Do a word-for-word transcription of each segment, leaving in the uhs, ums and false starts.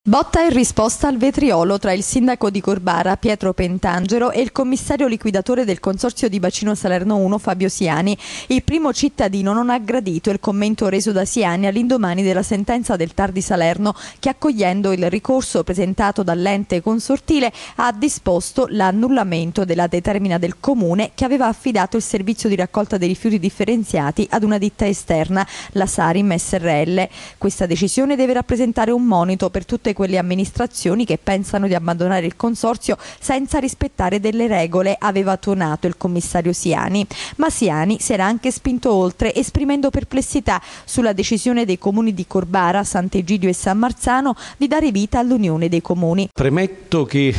Botta e risposta al vetriolo tra il sindaco di Corbara, Pietro Pentangelo, e il commissario liquidatore del Consorzio di Bacino Salerno uno, Fabio Siani. Il primo cittadino non ha gradito il commento reso da Siani all'indomani della sentenza del T A R di Salerno che, accogliendo il ricorso presentato dall'ente consortile, ha disposto l'annullamento della determina del comune che aveva affidato il servizio di raccolta dei rifiuti differenziati ad una ditta esterna, la Sarim S R L. Questa decisione deve rappresentare un monito per tutte quelle amministrazioni che pensano di abbandonare il consorzio senza rispettare delle regole, aveva tuonato il commissario Siani. Ma Siani si era anche spinto oltre, esprimendo perplessità sulla decisione dei comuni di Corbara, Sant'Egidio e San Marzano di dare vita all'Unione dei Comuni. Premetto che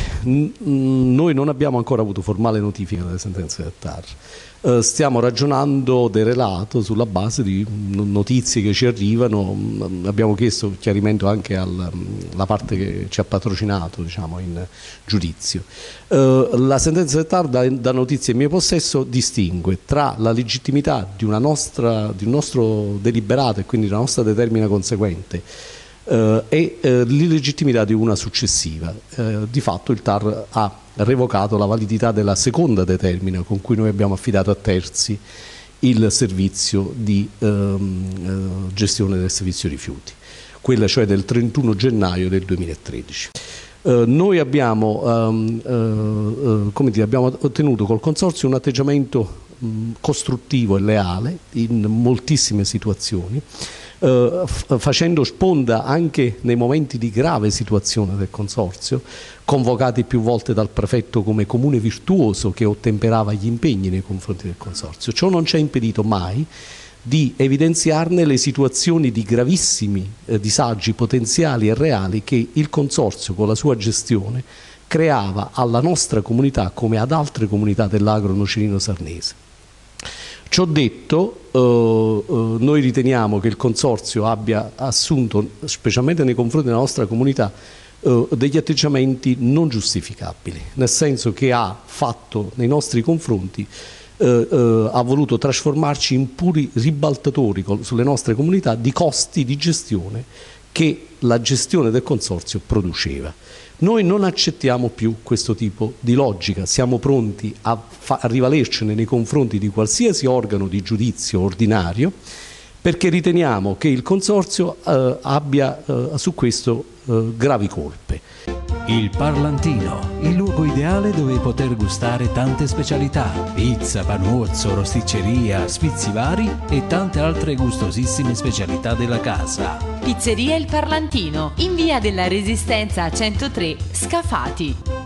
noi non abbiamo ancora avuto formale notifica delle sentenze del T A R. Uh, stiamo ragionando del relato sulla base di notizie che ci arrivano. Abbiamo chiesto chiarimento anche alla parte che ci ha patrocinato, diciamo, in giudizio. Uh, la sentenza del T A R, da, da notizie in mio possesso, distingue tra la legittimità di, una nostra, di un nostro deliberato e quindi la nostra determina conseguente uh, e uh, l'illegittimità di una successiva. Uh, di fatto il T A R ha revocato la validità della seconda determina con cui noi abbiamo affidato a terzi il servizio di ehm, eh, gestione del servizio rifiuti, quella cioè del trentuno gennaio del duemilatredici. Eh, noi abbiamo, ehm, eh, come dire, abbiamo ottenuto col Consorzio un atteggiamento mh, costruttivo e leale in moltissime situazioni, eh, facendo sponda anche nei momenti di grave situazione del Consorzio, convocati più volte dal prefetto come comune virtuoso che ottemperava gli impegni nei confronti del Consorzio. Ciò non ci ha impedito mai di evidenziarne le situazioni di gravissimi eh, disagi potenziali e reali che il Consorzio con la sua gestione creava alla nostra comunità come ad altre comunità dell'agro nocerino sarnese. Ciò detto, eh, eh, noi riteniamo che il Consorzio abbia assunto, specialmente nei confronti della nostra comunità, eh, degli atteggiamenti non giustificabili, nel senso che ha fatto nei nostri confronti, eh, eh, ha voluto trasformarci in puri ribaltatori sulle nostre comunità di costi di gestione che la gestione del Consorzio produceva. Noi non accettiamo più questo tipo di logica, siamo pronti a, a rivalercene nei confronti di qualsiasi organo di giudizio ordinario, perché riteniamo che il Consorzio eh, abbia eh, su questo eh, gravi colpe. Il Parlantino, il luogo ideale dove poter gustare tante specialità: pizza, panuozzo, rosticceria, sfizi vari e tante altre gustosissime specialità della casa. Pizzeria Il Parlantino, in via della Resistenza centotré, Scafati.